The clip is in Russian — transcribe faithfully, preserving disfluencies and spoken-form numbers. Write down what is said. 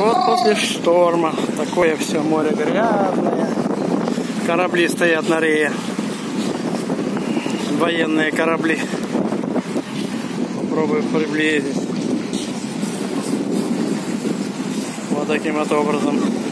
Вот после шторма такое все море грязное. Корабли стоят на рее. Военные корабли. Попробую приблизить. Вот таким вот образом.